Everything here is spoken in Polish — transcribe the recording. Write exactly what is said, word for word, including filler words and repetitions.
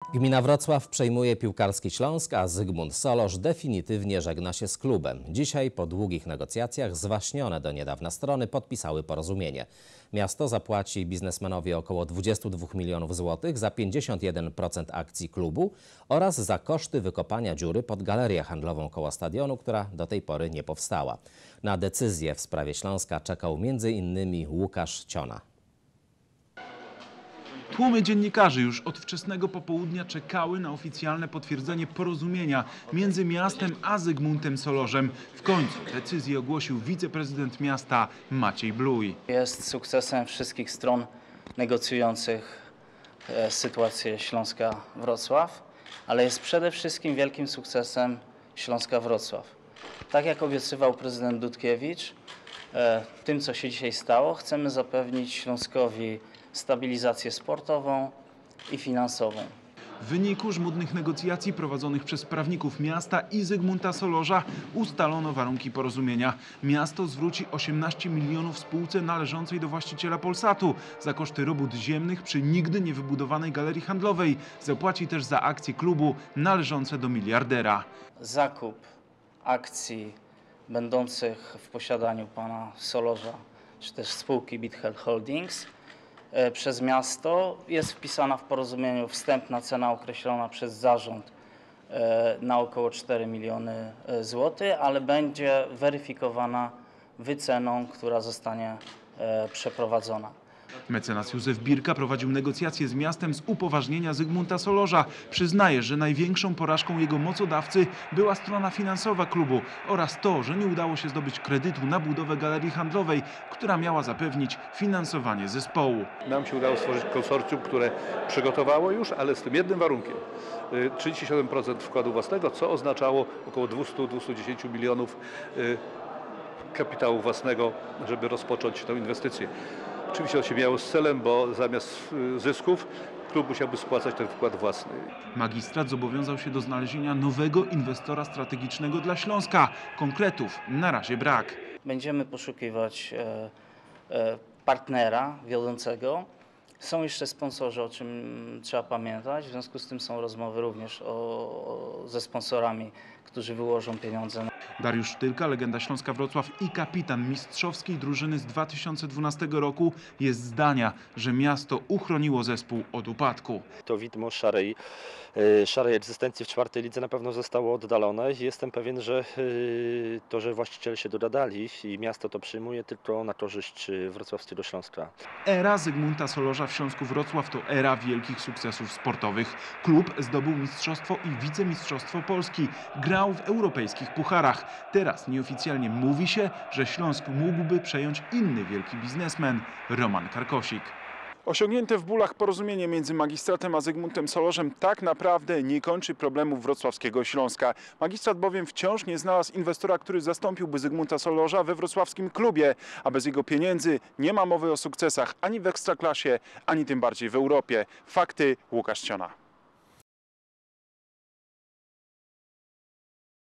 Gmina Wrocław przejmuje piłkarski Śląsk, a Zygmunt Solorz definitywnie żegna się z klubem. Dzisiaj po długich negocjacjach zwaśnione do niedawna strony podpisały porozumienie. Miasto zapłaci biznesmenowi około dwudziestu dwóch milionów złotych za pięćdziesiąt jeden procent akcji klubu oraz za koszty wykopania dziury pod galerię handlową koło stadionu, która do tej pory nie powstała. Na decyzję w sprawie Śląska czekał między innymi Łukasz Ciona. Tłumy dziennikarzy już od wczesnego popołudnia czekały na oficjalne potwierdzenie porozumienia między miastem a Zygmuntem Solorzem. W końcu decyzję ogłosił wiceprezydent miasta Maciej Bluj. Jest sukcesem wszystkich stron negocjujących sytuację Śląska-Wrocław, ale jest przede wszystkim wielkim sukcesem Śląska-Wrocław. Tak jak obiecywał prezydent Dudkiewicz, tym co się dzisiaj stało, chcemy zapewnić Śląskowi stabilizację sportową i finansową. W wyniku żmudnych negocjacji prowadzonych przez prawników miasta i Zygmunta Solorza ustalono warunki porozumienia. Miasto zwróci osiemnaście milionów spółce należącej do właściciela Polsatu za koszty robót ziemnych przy nigdy nie wybudowanej galerii handlowej. Zapłaci też za akcje klubu należące do miliardera. Zakup akcji będących w posiadaniu pana Solorza czy też spółki Bithell Holdings przez miasto jest wpisana w porozumieniu wstępna cena określona przez zarząd na około cztery miliony złotych, ale będzie weryfikowana wyceną, która zostanie przeprowadzona. Mecenas Józef Birka prowadził negocjacje z miastem z upoważnienia Zygmunta Solorza. Przyznaje, że największą porażką jego mocodawcy była strona finansowa klubu oraz to, że nie udało się zdobyć kredytu na budowę galerii handlowej, która miała zapewnić finansowanie zespołu. Nam się udało stworzyć konsorcjum, które przygotowało już, ale z tym jednym warunkiem. trzydzieści siedem procent wkładu własnego, co oznaczało około dwieście do dwustu dziesięciu milionów kapitału własnego, żeby rozpocząć tę inwestycję. Oczywiście to się miało z celem, bo zamiast zysków klub musiałby spłacać ten wkład własny. Magistrat zobowiązał się do znalezienia nowego inwestora strategicznego dla Śląska. Konkretów na razie brak. Będziemy poszukiwać e, e, partnera wiodącego. Są jeszcze sponsorzy, o czym trzeba pamiętać. W związku z tym są rozmowy również o, ze sponsorami, którzy wyłożą pieniądze. Dariusz Sztylka, legenda Śląska Wrocław i kapitan mistrzowskiej drużyny z dwa tysiące dwunastego roku, jest zdania, że miasto uchroniło zespół od upadku. To widmo szarej, szarej egzystencji w czwartej lidze na pewno zostało oddalone. Jestem pewien, że to, że właściciele się dogadali i miasto to przyjmuje, tylko na korzyść wrocławskiego Śląska. Era Zygmunta Solorza w Śląsku Wrocław to era wielkich sukcesów sportowych. Klub zdobył mistrzostwo i wicemistrzostwo Polski. Grał w europejskich pucharach. Teraz nieoficjalnie mówi się, że Śląsk mógłby przejąć inny wielki biznesmen, Roman Karkosik. Osiągnięte w bólach porozumienie między magistratem a Zygmuntem Solorzem tak naprawdę nie kończy problemów wrocławskiego Śląska. Magistrat bowiem wciąż nie znalazł inwestora, który zastąpiłby Zygmunta Solorza we wrocławskim klubie, a bez jego pieniędzy nie ma mowy o sukcesach ani w Ekstraklasie, ani tym bardziej w Europie. Fakty, Łukasz Ciona.